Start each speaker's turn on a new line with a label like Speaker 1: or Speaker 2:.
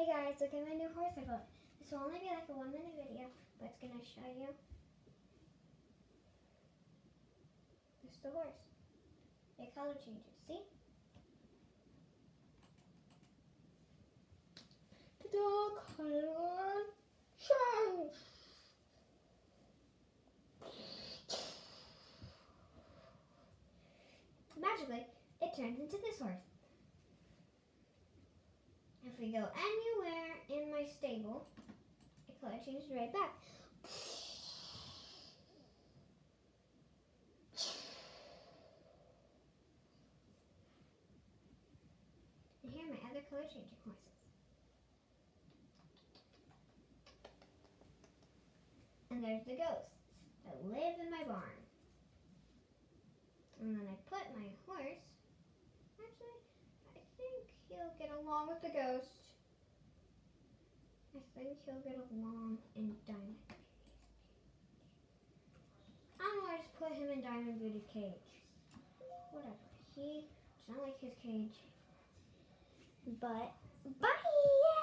Speaker 1: Hey guys, look at my new horse I bought. This will only be like a 1-minute video, but it's gonna show you. This is the horse. It color changes, see? The color change. Magically, it turns into this horse. If we go anywhere in my stable, the color changes right back. And here are my other color changing horses. And there's the ghosts that live in my barn. And then I put my horse, actually, I think he'll get along with the ghost. I think he'll get along in Diamond Beauty's cage. I don't know, I just put him in Diamond Beauty's cage. Whatever, it's not like his cage. But, bye!